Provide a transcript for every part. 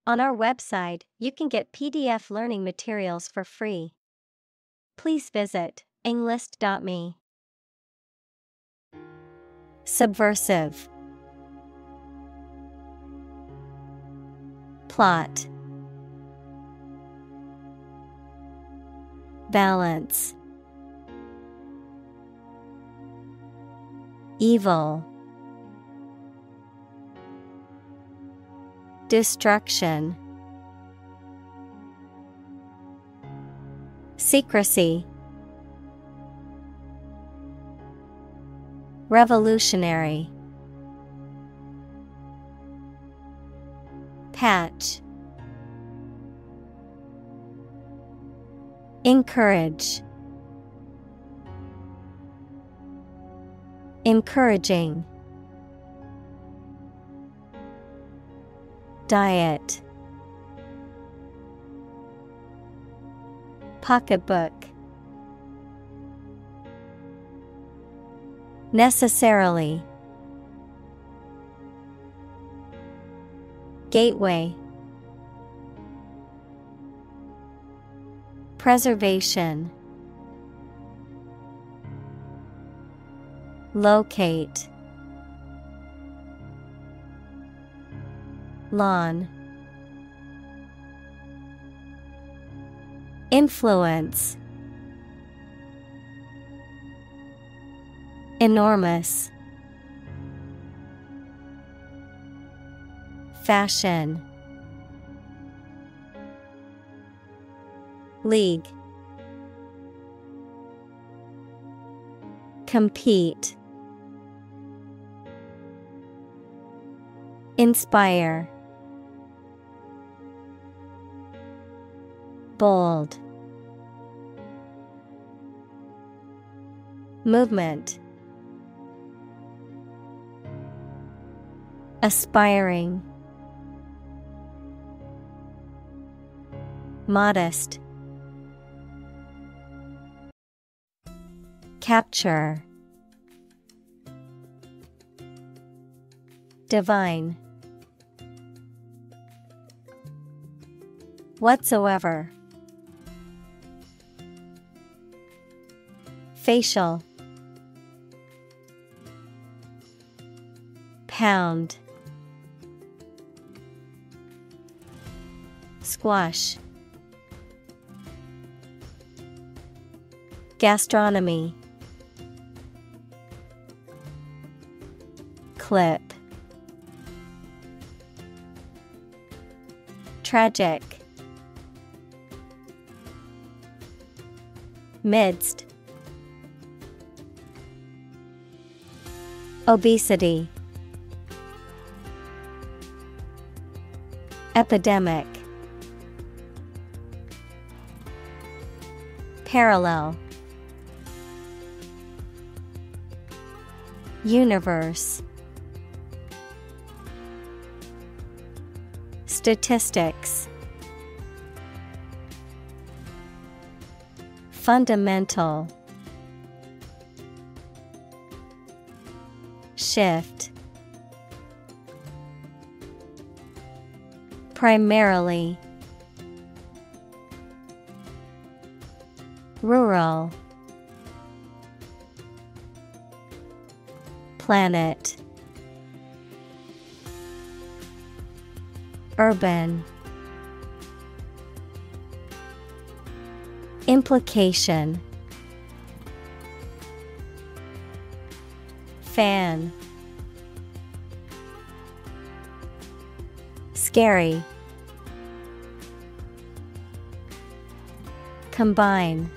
On our website, you can get PDF learning materials for free. Please visit englist.me. Subversive. Plot. Balance. Evil. Destruction. Secrecy. Revolutionary. Patch. Encourage. Encouraging. Diet. Pocketbook. Necessarily. Gateway. Preservation. Locate. Lawn. Influence. Enormous. Fashion. League. Compete. Inspire. Bold. Movement. Aspiring. Modest. Capture. Divine. Whatsoever. Facial. Pound. Squash. Gastronomy. Clip. Tragic. Midst. Obesity. Epidemic. Parallel. Universe. Statistics. Fundamental. Shift. Primarily. Rural. Planet. Urban. Implication. Fan. Scary. Combine.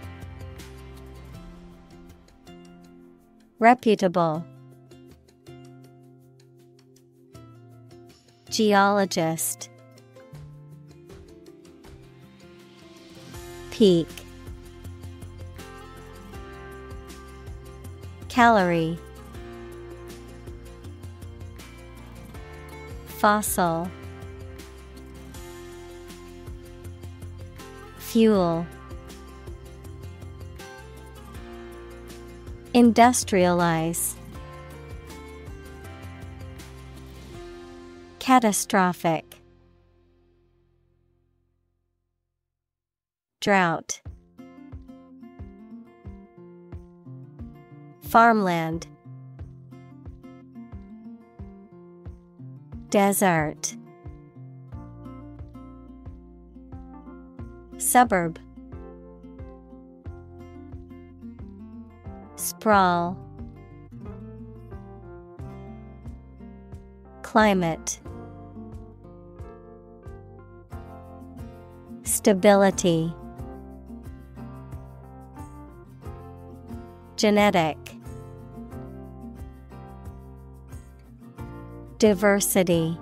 Reputable. Geologist. Peak. Calorie. Fossil. Fuel. Industrialize. Catastrophic. Drought. Farmland. Desert. Suburb. Sprawl. Climate. Stability. Genetic. Diversity.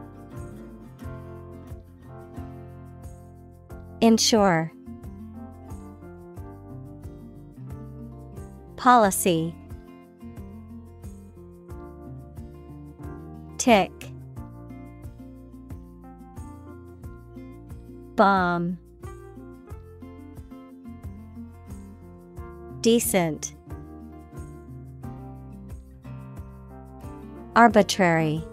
Ensure. Policy. Tick. Bomb. Decent. Arbitrary.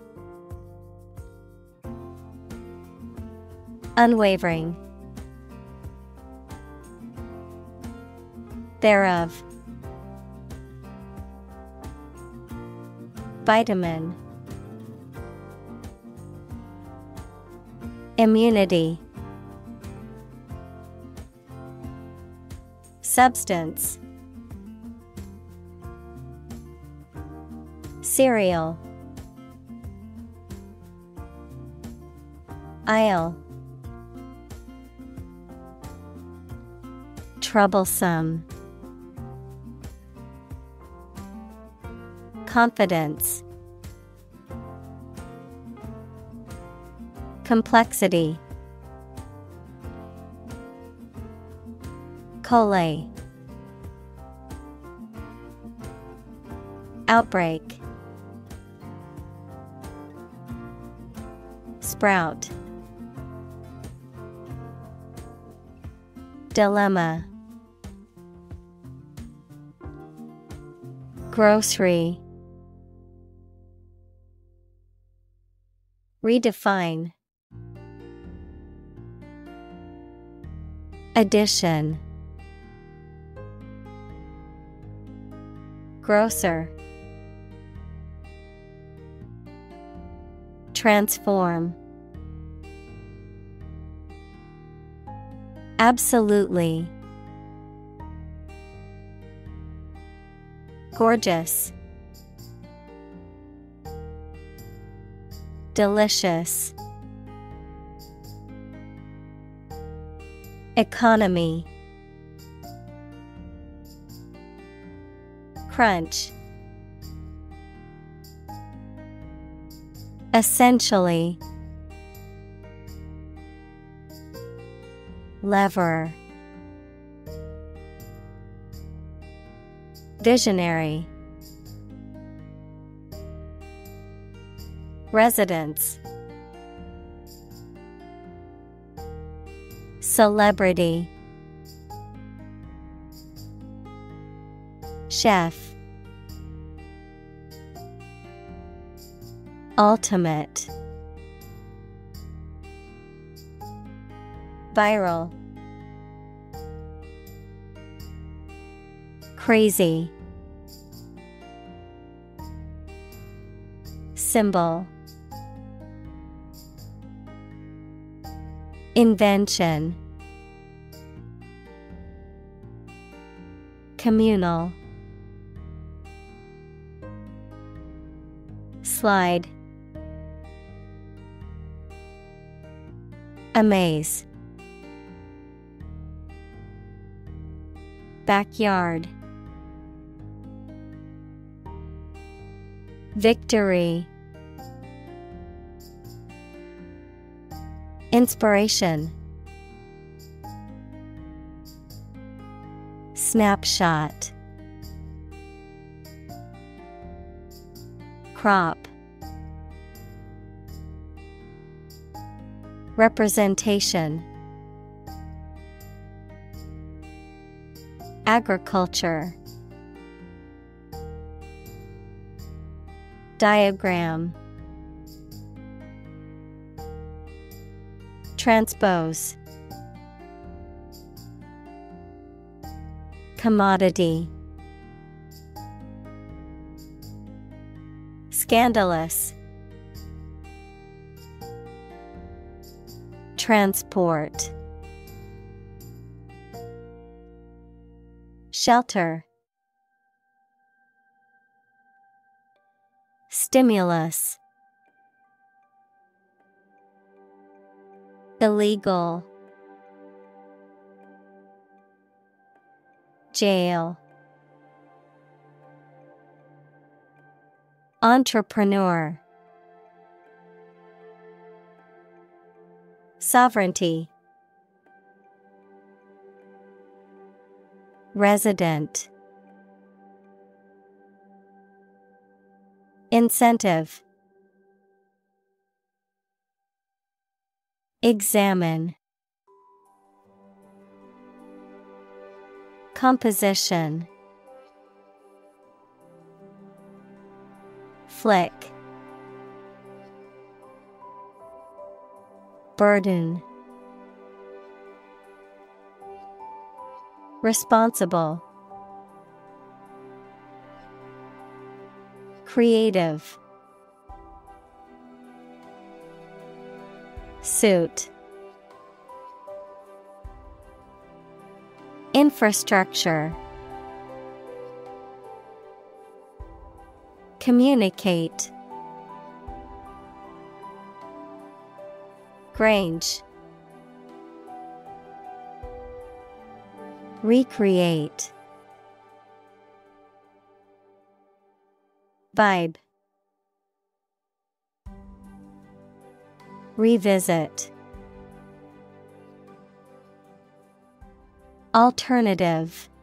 Unwavering. Thereof. Vitamin. Immunity. Substance. Cereal. Aisle. Troublesome. Confidence. Complexity. Collate. Outbreak. Sprout. Dilemma. Grocery. Redefine. Addition. Grocer. Transform. Absolutely. Gorgeous. Delicious. Economy. Crunch. Essentially. Lever. Visionary. Residence. Celebrity. Chef. Ultimate. Viral. Crazy. Symbol. Invention. Communal. Slide. Amaze. Backyard. Victory. Inspiration. Snapshot. Crop. Representation. Agriculture. Diagram. Transpose. Commodity. Scandalous. Transport. Shelter. Stimulus. Illegal. Jail. Entrepreneur. Sovereignty. Resident. Incentive. Examine. Composition. Flick. Burden. Responsible. Creative. Suit. Infrastructure. Communicate. Grange. Recreate. Vibe. Revisit. Alternative.